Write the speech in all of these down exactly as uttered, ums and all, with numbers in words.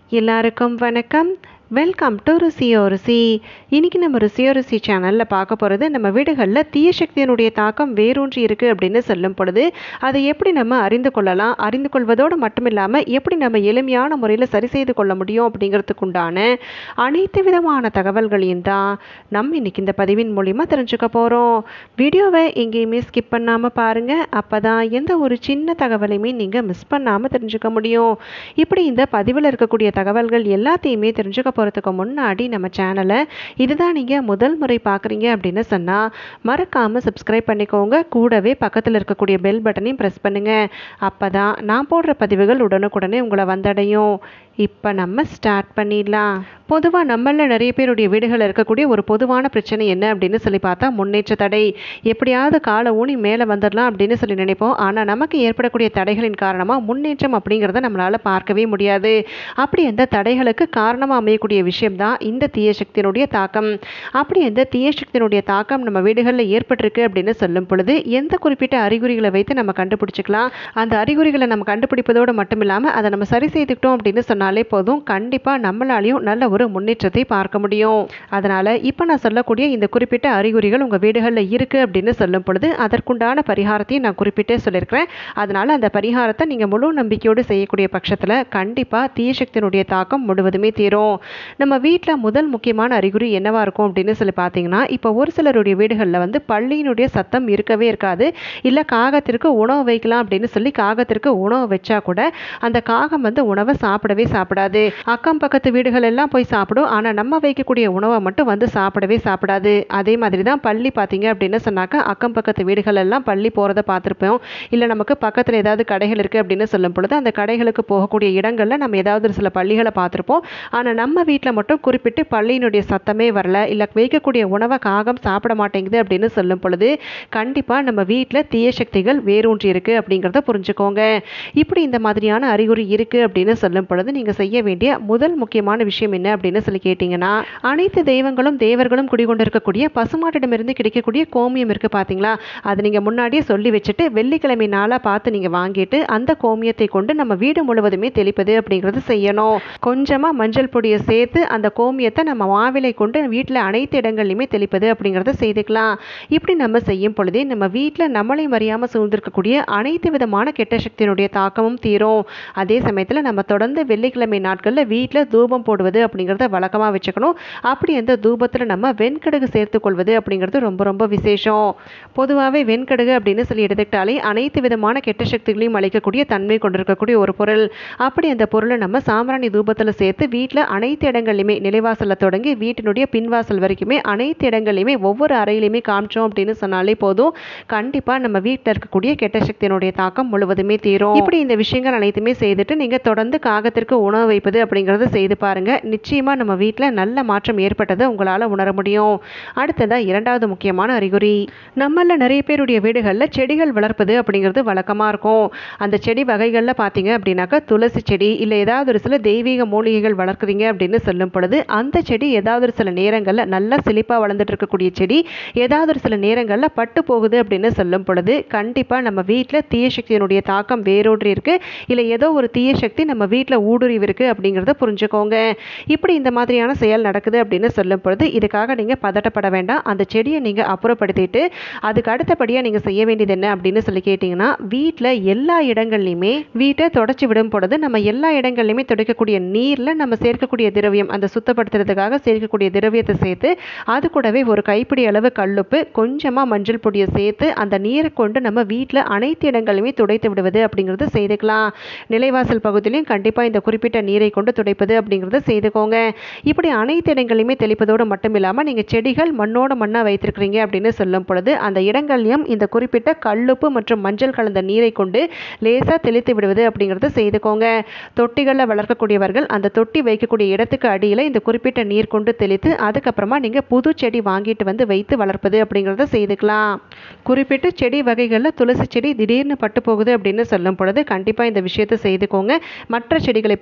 எல்லாருக்கும் வணக்கம். Welcome to ருசியோ ருசி. இன்றைக்கி நம்ம ருசியோ ருசி சேனலில் பார்க்க போகிறது, நம்ம வீடுகளில் தீய சக்தியினுடைய தாக்கம் வேரூன்றி இருக்குது அப்படின்னு சொல்லும் பொழுது அதை எப்படி நம்ம அறிந்து கொள்ளலாம், அறிந்து கொள்வதோடு மட்டும் இல்லாமல் எப்படி நம்ம எளிமையான முறையில் சரி செய்து கொள்ள முடியும் அப்படிங்கிறதுக்கு உண்டான அனைத்து விதமான தகவல்களையும் தான் நம்ம இன்றைக்கி இந்த பதிவின் மூலிமா தெரிஞ்சுக்க போகிறோம். வீடியோவை எங்கேயுமே ஸ்கிப் பண்ணாமல் பாருங்கள். அப்போ தான் எந்த ஒரு சின்ன தகவலையுமே நீங்கள் மிஸ் பண்ணாமல் தெரிஞ்சுக்க முடியும். இப்படி இந்த பதிவில் இருக்கக்கூடிய தகவல்கள் எல்லாத்தையுமே தெரிஞ்சுக்க போகிறதுக்கு முன்னாடி நம்ம சேனலை இதுதான் நீங்கள் முதல் முறை பார்க்குறீங்க அப்படின்னு சொன்னால் மறக்காமல் சப்ஸ்கிரைப் பண்ணிக்கோங்க. கூடவே பக்கத்தில் இருக்கக்கூடிய பெல் பட்டனையும் ப்ரெஸ் பண்ணுங்கள். அப்போ தான் நான் போடுற பதிவுகள் உடனுக்குடனே உங்களை வந்தடையும். இப்போ நம்ம ஸ்டார்ட் பண்ணிடலாம். பொதுவாக நம்மளில் நிறைய பேருடைய வீடுகளில் இருக்கக்கூடிய ஒரு பொதுவான பிரச்சனை என்ன அப்படின்னு சொல்லி பார்த்தா முன்னேற்ற தடை. எப்படியாவது காலை ஊனி மேலே வந்துடலாம் அப்படின்னு சொல்லி நினைப்போம். ஆனால் நமக்கு ஏற்படக்கூடிய தடைகளின் காரணமாக முன்னேற்றம் அப்படிங்கிறத நம்மளால் பார்க்கவே முடியாது. அப்படி எந்த தடைகளுக்கு காரணமாக அமையக்கூடிய விஷயம்தான் இந்த தீய சக்தியினுடைய தாக்கம். அப்படி எந்த தீய சக்தியினுடைய தாக்கம் நம்ம வீடுகளில் ஏற்பட்டிருக்கு அப்படின்னு சொல்லும் பொழுது எந்த குறிப்பிட்ட அறிகுறிகளை வைத்து நம்ம கண்டுபிடிச்சிக்கலாம். அந்த அறிகுறிகளை நம்ம கண்டுபிடிப்பதோடு மட்டும் இல்லாமல் அதை நம்ம சரி செய்துக்கிட்டோம் அப்படின்னு சொன்னாலே போதும், கண்டிப்பாக நம்மளாலையும் நல்ல ஒரு முன்னேற்றத்தை பார்க்க முடியும். அதனால் இப்போ நான் சொல்லக்கூடிய இந்த குறிப்பிட்ட அறிகுறிகள் உங்கள் வீடுகளில் இருக்குது அப்படின்னு சொல்லும் பொழுது அதற்குண்டான பரிகாரத்தையும் நான் குறிப்பிட்டே சொல்லியிருக்கிறேன். அதனால் அந்த பரிகாரத்தை நீங்கள் முழு நம்பிக்கையோடு செய்யக்கூடிய பட்சத்தில் கண்டிப்பாக தீயசக்தியினுடைய தாக்கம் முழுவதுமே தீரும். நம்ம வீட்டில் முதல் முக்கியமான அறிகுறி என்னவாக இருக்கும் அப்படின்னு சொல்லி பார்த்தீங்கன்னா, இப்போ ஒரு சிலருடைய வீடுகளில் வந்து பள்ளியினுடைய சத்தம் இருக்கவே இருக்காது. இல்லை காகத்திற்கு உணவு வைக்கலாம் அப்படின்னு சொல்லி காகத்திற்கு உணவு வச்சா கூட அந்த காகம் வந்து உணவை சாப்பிடவே சாப்பிடாது. அக்கம் பக்கத்து வீடுகள் எல்லாம் போய் சாப்பிடும். ஆனால் நம்ம வைக்கக்கூடிய உணவை மட்டும் வந்து சாப்பிடவே சாப்பிடாது. அதே மாதிரி தான் பள்ளி பார்த்தீங்க அப்படின்னு சொன்னாக்கா அக்கம் பக்கத்து வீடுகள் எல்லாம் பள்ளி போகிறத பார்த்துருப்போம். இல்லை நமக்கு பக்கத்தில் ஏதாவது கடைகள் இருக்குது அப்படின்னு சொல்லும் பொழுது அந்த கடைகளுக்கு போகக்கூடிய இடங்களில் நம்ம ஏதாவது சில பள்ளிகளை பார்த்துருப்போம். ஆனால் நம்ம வீட்டில் மட்டும் குறிப்பிட்டு பள்ளியினுடைய சத்தமே வரல, இல்லை வைக்கக்கூடிய உணவை காகம் சாப்பிட மாட்டேங்குது அப்படின்னு சொல்லும் பொழுது கண்டிப்பாக நம்ம வீட்டில் தீய சக்திகள் வேரூன்றி இருக்குது அப்படிங்கிறத புரிஞ்சுக்கோங்க. இப்படி இந்த மாதிரியான அறிகுறி இருக்குது அப்படின்னு சொல்லும் பொழுது நீங்கள் செய்ய வேண்டிய முதல் முக்கியமான விஷயம் என்ன அப்படின்னு சொல்லி கேட்டிங்கன்னா, அனைத்து தெய்வங்களும் தேவர்களும் குடிகொண்டிருக்கக்கூடிய பசுமாட்டிடமிருந்து கிடைக்கக்கூடிய கோமியம் இருக்குது பார்த்தீங்களா, அது நீங்கள் முன்னாடியே சொல்லி வச்சுட்டு வெள்ளிக்கிழமை நாளாக பார்த்து நீங்கள் வாங்கிட்டு அந்த கோமியத்தை கொண்டு நம்ம வீடு முழுவதுமே தெளிப்பது அப்படிங்கிறது செய்யணும். கொஞ்சமாக மஞ்சள் பொடியை சேர்த்து அந்த கோமியத்தை நம்ம மாவிலை கொண்டு வீட்டில் அனைத்து இடங்கள்லையுமே தெளிப்பது அப்படிங்கிறத செய்துக்கலாம். இப்படி நம்ம செய்யும் பொழுதே நம்ம வீட்டில் நம்மளை அறியாமல் சூழ்ந்திருக்கக்கூடிய அனைத்து விதமான கெட்ட சக்தியினுடைய தாக்கமும் தீரும். அதே சமயத்தில் நம்ம தொடர்ந்து வெள்ளிக்கிழமை நாட்களில் வீட்டில் தூபம் போடுவது அப்படிங்கிறத வழக்கமாக வச்சுக்கணும். அப்படி அந்த தூபத்தில் நம்ம வெண்கடுகு சேர்த்துக்கொள்வது அப்படிங்கிறது ரொம்ப ரொம்ப விசேஷம். பொதுவாகவே வெண்கடுகு அப்படின்னு சொல்லி எடுத்துக்கிட்டாலே அனைத்து விதமான கெட்ட சக்திகளையும் அளிக்கக்கூடிய தன்மை கொண்டிருக்கக்கூடிய ஒரு பொருள். அப்படி அந்த பொருளை நம்ம சாம்பிராணி தூபத்தில் சேர்த்து வீட்டில் அனைத்து இடங்கள்லையுமே நிலைவாசலில் தொடங்கி வீட்டினுடைய பின்வாசல் வரைக்குமே அனைத்து இடங்கள்லையுமே ஒவ்வொரு அறையிலையுமே காமிச்சோம் அப்படின்னு சொன்னாலே போதும், கண்டிப்பாக நம்ம வீட்டில் இருக்கக்கூடிய கெட்ட சக்தியினுடைய தாக்கம் முழுவதுமே தீரும். இப்படி இந்த விஷயங்கள் அனைத்துமே செய்துட்டு நீங்கள் தொடர்ந்து காகத்திற்கு உணவு வைப்பது அப்படிங்கிறத செய்து பாருங்க. நிச்சயமா நம்ம வீட்டில் நல்ல மாற்றம் ஏற்பட்டதை உங்களால் உணர முடியும். அடுத்ததாக இரண்டாவது முக்கியமான அறிகுறி, நம்மள நிறைய பேருடைய வீடுகளில் செடிகள் வளர்ப்பது அப்படிங்கிறது வழக்கமாக இருக்கும். அந்த செடி வகைகளில் பார்த்தீங்க அப்படின்னாக்கா துளசி செடி இல்லை ஏதாவது ஒரு சில தெய்வீக மூலிகைகள் வளர்க்குறீங்க அப்படின்னு சொல்லும் பொழுது அந்த செடி ஏதாவது ஒரு சில நேரங்களில் நல்லா செழிப்பாக வளர்ந்துட்டு இருக்கக்கூடிய செடி ஏதாவது ஒரு சில நேரங்களில் பட்டு போகுது அப்படின்னு சொல்லும் பொழுது கண்டிப்பாக நம்ம வீட்டில் தீய சக்தியினுடைய தாக்கம் வேரூன்றி இருக்கு, இல்லை ஏதோ ஒரு தீய சக்தி நம்ம வீட்டில் ஊடுருவி இருக்கு அப்படிங்கிறத புரிஞ்சுக்கோங்க. இப்படி இந்த மாதிரியான செயல் நடக்குது அப்படின்னு சொல்லும் பொழுது இதுக்காக நீங்கள் பதட்டப்பட வேண்டாம். அந்த செடியை நீங்கள் அப்புறப்படுத்திட்டு அதுக்கு அடுத்தபடியாக நீங்கள் செய்ய வேண்டியது என்ன அப்படின்னு சொல்லி கேட்டிங்கன்னா, வீட்டில் எல்லா இடங்கள்லையுமே வீட்டை தொடச்சி விடும் பொழுது நம்ம எல்லா இடங்கள்லையுமே துடைக்கக்கூடிய நீரில் நம்ம சேர்க்கக்கூடிய திரவியம், அந்த சுத்தப்படுத்துறதுக்காக சேர்க்கக்கூடிய திரவியத்தை சேர்த்து அது கூடவே ஒரு கைப்பிடி அளவு கல்லுப்பு கொஞ்சமாக மஞ்சள் பொடியை சேர்த்து அந்த நீரை கொண்டு நம்ம வீட்டில் அனைத்து இடங்களையுமே துடைத்து விடுவது அப்படிங்கிறது செய்துக்கலாம். நிலைவாசல் பகுதியிலையும் கண்டிப்பாக இந்த குறிப்பிட்ட நீரை கொண்டு துடைப்பது அப்படிங்கிறத செய்துக்கோங்க. இப்படி அனைத்து இடங்களையுமே தெளிப்பதோடு மட்டும் இல்லாமல் நீங்கள் செடிகள் மண்ணோட மண்ணாக வைத்திருக்கிறீங்க அப்படின்னு சொல்லும் பொழுது அந்த இடங்களையும் இந்த குறிப்பிட்ட கல்லுப்பு மற்றும் மஞ்சள் கலந்த நீரை கொண்டு லேசாக தெளித்து விடுவது அப்படிங்கிறத செய்துக்கோங்க. தொட்டிகளில் வளர்க்கக்கூடியவர்கள் அந்த தொட்டி வைக்கக்கூடிய இடத்துக்கு அடியில் இந்த குறிப்பிட்ட நீர் கொண்டு தெளித்து அதுக்கப்புறமா நீங்கள் புது செடி வாங்கிட்டு வந்து வைத்து வளர்ப்பது அப்படிங்கிறத செய்துக்கலாம். குறிப்பிட்ட செடி வகைகளில் துளசி செடி திடீர்னு பட்டு போகுது அப்படின்னு சொல்லும் பொழுது கண்டிப்பாக இந்த விஷயத்தை செய்துக்கோங்க. மற்ற செடிகள் இப்போ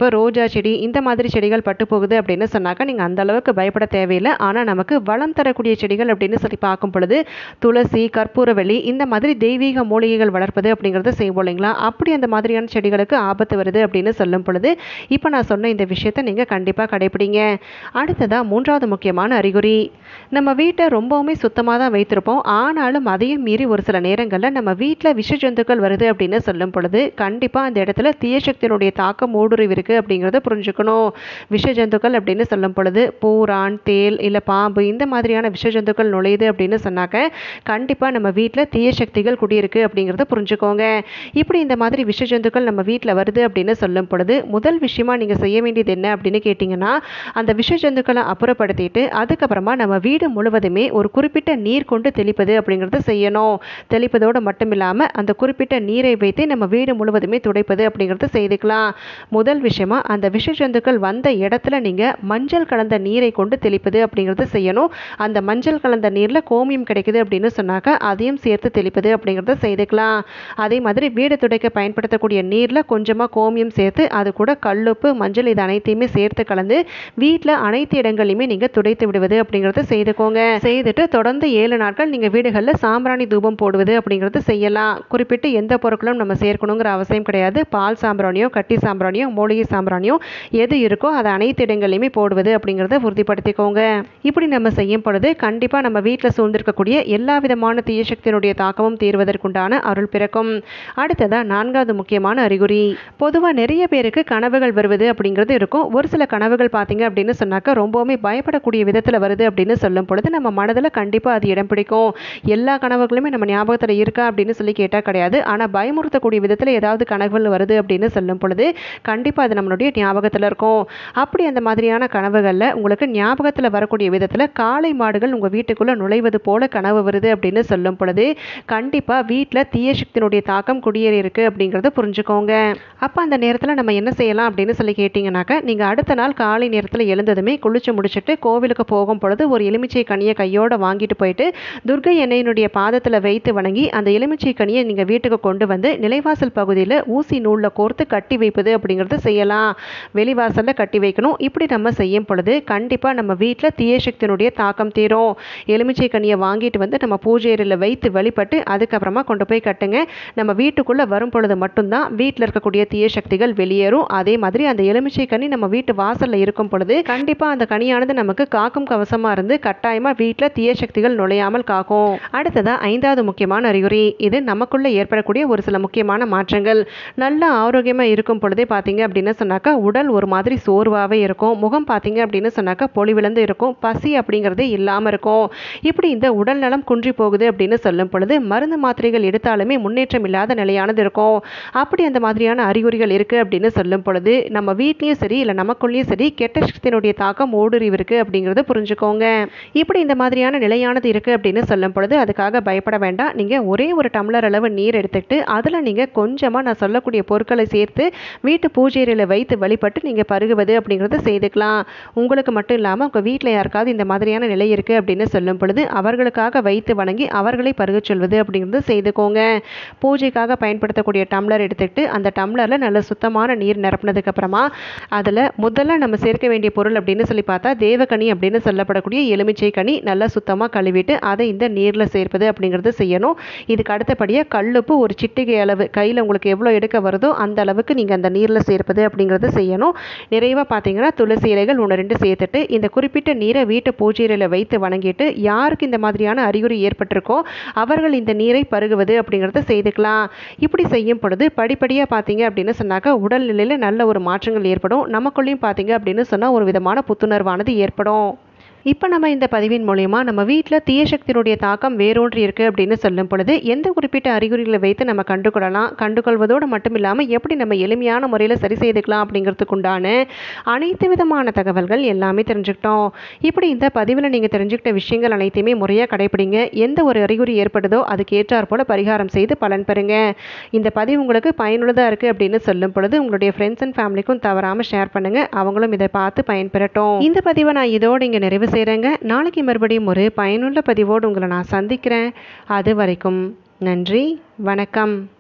செம்பருத்தி, ரோஜா செடி இந்த மாதிரி செடிகள் பட்டு போகுது அப்படின்னு சொன்னாக்கா நீங்கள் அந்த அளவுக்கு பயப்பட தேவையில்லை. ஆனால் நமக்கு வளம் தரக்கூடிய செடிகள் அப்படின்னு சொல்லி பார்க்கும் பொழுது துளசி, கற்பூரவள்ளி இந்த மாதிரி தெய்வீக மூலிகைகள் வளர்ப்பது அப்படிங்கிறத செய்வோம் இல்லைங்களா? அப்படி அந்த மாதிரியான செடிகளுக்கு ஆபத்து வருது அப்படின்னு சொல்லும் பொழுது இப்போ நான் சொன்ன இந்த விஷயத்தை நீங்கள் கண்டிப்பாக கடைபிடிங்க. அடுத்ததாக மூன்றாவது முக்கியமான அறிகுறி, நம்ம வீட்டை ரொம்பவுமே சுத்தமாக தான் வைத்திருப்போம். ஆனாலும் அதையும் மீறி ஒரு சில நேரங்களில் நம்ம வீட்டில் விஷ ஜந்துக்கள் வருது அப்படின்னு சொல்லும் பொழுது கண்டிப்பாக அந்த இடத்துல தீய சக்தியினுடைய தாக்கம் ஊடுருவி இருக்கு அப்படிங்கிறத புரிஞ்சுக்கணும். விஷ ஜந்துக்கள் அப்படின்னு சொல்லும் பொழுது பூரான், தேல் இல்லை பாம்பு இந்த மாதிரியான விஷ ஜந்துக்கள் நுழையுது அப்படின்னு சொன்னாக்க கண்டிப்பாக நம்ம வீட்டில் தீய சக்திகள் குடியிருக்கு அப்படிங்கிறத புரிஞ்சுக்கோங்க. இப்படி இந்த மாதிரி விஷ ஜந்துக்கள் நம்ம வீட்டில் வருது அப்படின்னு சொல்லும் பொழுது முதல் விஷயமா நீங்கள் செய்ய வேண்டியது என்ன அப்படின்னு கேட்டிங்கன்னா, அந்த விஷ ஜந்துக்களை அப்புறப்படுத்திட்டு அதுக்கப்புறமா நம்ம வீடு முழுவதுமே ஒரு குறிப்பிட்ட நீர் கொண்டு தெளிப்பது அப்படிங்கிறத செய்யணும். தெளிப்பதோடு மட்டும் இல்லாமல் அந்த குறிப்பிட்ட நீரை வைத்து நம்ம வீடு முழுவதுமே துடைப்பது அப்படிங்கிறத செய்துக்கலாம். முதல் விஷயமா அந்த விஷ ஜந்துக்கள் வந்த இடத்துல நீங்கள் மஞ்சள் கலந்த நீரை கொண்டு தெளிப்பது அப்படிங்கிறத செய்யணும். அந்த மஞ்சள் கலந்த நீரில் கோமியம் கிடைக்குது அப்படின்னு சொன்னாக்கா அதையும் சேர்த்து தெளிப்பது அப்படிங்கிறத செய்துக்கலாம். அதே மாதிரி வீடு துடைக்க பயன்படுத்தக்கூடிய நீரில் கொஞ்சமாக கோமியம் சேர்த்து அது கூட கல்லுப்பு, மஞ்சள் இது அனைத்தையுமே சேர்த்து கலந்து வீட்டில் அனைத்து இடங்களையுமே நீங்கள் துடைத்து விடுவது அப்படிங்கிறத செய்துக்கோங்க. செய்துட்டு தொடர்ந்து ஏழு நாட்கள் நீங்கள் வீடுகளில் சாம்பிராணி தூபம் போடுவது அப்படிங்கிறது செய்யலாம். குறிப்பிட்டு எந்த பொருட்களும் நம்ம சேர்க்கணுங்கிற அவசியம் கிடையாது. பால் சாம்பிராணியோ, கட்டி சாம்பிராணியோ, மூலிகை சாம்பிராணியோ எது இருக்கோ அதை அனைத்து இடங்களையுமே போடுவது அப்படிங்கிறத உறுதிப்படுத்திக்கோங்க. இப்படி நம்ம செய்யும் பொழுது கண்டிப்பாக நம்ம வீட்டில் சூழ்ந்திருக்கக்கூடிய எல்லா விதமான தீய சக்தியினுடைய தாக்கமும் தீர்வதற்குண்டான அருள் பிறக்கும். அடுத்ததா நான்காவது முக்கியமான அறிகுறி, பொதுவாக நிறைய பேருக்கு கனவுகள் வருவது அப்படிங்கிறது இருக்கும். ஒரு சில கனவுகள் பார்த்தீங்க அப்படின்னு சொன்னாக்கா ரொம்பவுமே பயப்படக்கூடிய விதத்தில் வருது அப்படின்னு சொல்லும் பொழுது நம்ம மனதில் கண்டிப்பாக அது இடம் பிடிக்கும். எல்லா கனவுகளுமே நம்ம ஞாபகத்தில் இருக்கா அப்படின்னு சொல்லி கேட்டால் கிடையாது. ஆனால் பயமுறுத்தக்கூடிய விதத்தில் ஏதாவது கனவுகள் வருது அப்படின்னு சொல்லும் பொழுது கண்டிப்பாக அது நம்மளுடைய ஞாபகத்தில் இருக்கும். அப்படி அந்த மாதிரியான கனவுகளில் உங்களுக்கு ஞாபகத்தில் வரக்கூடிய விதத்தில் காளை மாடுகள் உங்கள் வீட்டுக்குள்ளே நுழைவது போல கனவு வருது அப்படின்னு சொல்லும் பொழுது கண்டிப்பாக வீட்டில் தீய சக்தியினுடைய தாக்கம் குடியேறி இருக்கு அப்படிங்கிறத புரிஞ்சுக்கோங்க. அப்போ அந்த நேரத்தில் நம்ம என்ன செய்யலாம் அப்படின்னு சொல்லி கேட்டிங்கனாக்கா, நீங்கள் அடுத்த நாள் காலை நேரத்தில் எழுந்ததுமே குளிச்சு முடிச்சுட்டு கோவிலுக்கு போகும் பொழுது ஒரு எலுமிச்சை கனியை கையோடு வாங்கிட்டு போயிட்டு துர்க்கை எண்ணெயினுடைய பாதத்தில் வைத்து வணங்கி அந்த எலுமிச்சை கனியை நீங்கள் வீட்டுக்கு கொண்டு வந்து நிலைவாசல் பகுதியில் ஊசி நூலில் கோர்த்து கட்டி வைப்பது அப்படிங்கிறத செய்யலாம். வெளிவாசலில் கட்டி வைக்கணும். இப்படி நம்ம செய்யும் பொழுது கண்டிப்பாக நம்ம வீட்டில் தீய சக்தியினுடைய தாக்கம் தீரும். எலுமிச்சை கனியை வாங்கிட்டு வந்து நம்ம பூஜை அறையில் வைத்து வழிபட்டு அதுக்கப்புறமா கொண்டு போய் கட்டுங்க. நம்ம வீட்டுக்குள்ளே வரும் பொழுது மட்டும்தான் வீட்டில் இருக்கக்கூடிய தீய சக்திகள் வெளியேறும். அதே மாதிரி அந்த எலுமிச்சை கனி நம்ம வீட்டு வாசலில் இருக்கும் பொழுது கண்டிப்பாக அந்த கனியானது நமக்கு காக்கும் கவசமாக இருந்து கட்டாயமாக வீட்டில் தீய சக்திகள் நுழையாமல் காக்கும். அடுத்ததாக ஐந்தாவது முக்கியமான அறிகுறி, இது நமக்குள்ளே ஏற்படக்கூடிய ஒரு சில முக்கியமான மாற்றங்கள். நல்ல ஆரோக்கியமாக இருக்கும் பொழுதே பார்த்தீங்க அப்படின்னு சொன்னாக்கா உடல் ஒரு மாதிரி சோர்வாகவே இருக்கும். முகம் பார்த்தீங்க அப்படின்னு சொன்னாக்கா பொலிவிழந்து இருக்கும். பசி அப்படிங்கிறது இல்லாமல் இருக்கும். இப்படி இந்த உடல் நலம் குன்றி போகுது அப்படின்னு சொல்லும் பொழுது மருந்து மாத்திரைகள் எடுத்தாலுமே முன்னேற்றம் இல்லாத நிலையானது இருக்கும். அப்படி அந்த மாதிரியான அறிகுறிகள் இருக்குது அப்படின்னு சொல்லும் பொழுது நம்ம வீட்லேயும் சரி இல்லை நமக்குள்ளேயும் சரி கெட்ட சக்தியினுடைய தாக்கம் ஊடுருவி இருக்கு அப்படிங்கிறத புரிஞ்சுக்கோங்க. இப்படி இந்த மாதிரியான நிலையானது இருக்குது அப்படின்னு சொல்லும் பொழுது அதுக்காக பயப்பட வேண்டாம். நீங்கள் ஒரே ஒரு டம்ளர் அளவு நீர் எடுத்துக்கிட்டு அதில் நீங்கள் கொஞ்சமாக நான் சொல்லக்கூடிய பொருட்களை சேர்த்து வீட்டு பூஜையில் வைத்து வழிபட்டு நீங்கள் பருகுவது அப்படிங்கிறத செய்துக்கலாம். உங்களுக்கு மட்டும் இல்லாமல் உங்கள் வீட்டில் யாருக்காவது இந்த மாதிரியான நிலை இருக்குது அப்படின்னு சொல்லும் பொழுது அவர்களுக்காக வைத்து வணங்கி அவர்களை பருக சொல்வது அப்படிங்கிறது செய்துக்கோங்க. பூஜைக்காக பயன்படுத்தக்கூடிய டம்ளர் எடுத்துக்கிட்டு அந்த டம்ளரில் நல்ல சுத்தமான நீர் நிரப்பினதுக்கு அப்புறமா அதில் முதல்ல நம்ம சேர்க்க வேண்டிய பொருள் அப்படின்னு சொல்லி பார்த்தா தேவக்கனி அப்படின்னு சொல்லப்படக்கூடிய எலுமிச்சை கனி நல்லா சுத்தமாக கழுவிட்டு அதை இந்த நீரில் சேர்ப்பது அப்படிங்கிறது செய்யணும். இதுக்கு அடுத்தபடியாக கல்லுப்பு ஒரு சிட்டிகை அளவு கையில் உங்களுக்கு எவ்வளோ எடுக்க வருதோ அந்த அளவுக்கு நீங்கள் அந்த நீரில் சேர்ப்பது அப்படிங்கிறது செய்யணும். நிறைவாக பார்த்தீங்கன்னா துளசி இலைகள் ஒன்று ரெண்டு சேர்த்துட்டு இந்த குறிப்பிட்ட நீரை வீட்டு பூஜையில் வைத்து வணங்கிட்டு யாருக்கு இந்த மாதிரியான அறிகுறி ஏற்பட்டிருக்கோ அவர்கள் இந்த நீரை பருகுவது அப்படிங்கிறத செய்துக்கலாம். இப்படி செய்யும் பொழுது படிப்படியாக பார்த்தீங்க அப்படின்னு சொன்னாக்கா உடல்நிலையில் நல்ல ஒரு மாற்றங்கள் ஏற்படும். நமக்குள்ளேயும் பார்த்தீங்க அப்படின்னு சொன்னால் ஒரு விதமான புத்துணர்வானது ஏற்படும். இப்போ நம்ம இந்த பதிவின் மூலமா நம்ம வீட்டில் தீய சக்தியினுடைய தாக்கம் வேரூன்றி இருக்குது அப்படின்னு சொல்லும் பொழுது எந்த குறிப்பிட்ட அறிகுறிகளை வைத்து நம்ம கண்டுகொள்ளலாம், கண்டுகொள்வதோடு மட்டும் இல்லாமல் எப்படி நம்ம எளிமையான முறையில் சரி செய்துக்கலாம் அப்படிங்கிறதுக்கு உண்டான அனைத்து விதமான தகவல்கள் எல்லாமே தெரிஞ்சுக்கிட்டோம். இப்படி இந்த பதிவில் நீங்கள் தெரிஞ்சுக்கிட்ட விஷயங்கள் அனைத்தையுமே முறையாக கடைபிடிங்க. எந்த ஒரு அறிகுறி ஏற்படுதோ அதுக்கு ஏற்றாற் போல பரிகாரம் செய்து பலன் பெறுங்க. இந்த பதிவு உங்களுக்கு பயனுள்ளதாக இருக்குது அப்படின்னு சொல்லும் பொழுது உங்களுடைய ஃப்ரெண்ட்ஸ் அண்ட் ஃபேமிலிக்கும் தவறாமல் ஷேர் பண்ணுங்கள். அவங்களும் இதை பார்த்து பயன்பெறட்டும். இந்த பதிவை நான் இதோடு இங்கே நிறைவு செய்கிறேங்க. நாளைக்கு மறுபடியும் ஒரு பயனுள்ள பதிவோடு உங்களை நான் சந்திக்கிறேன். அது வரைக்கும் நன்றி, வணக்கம்.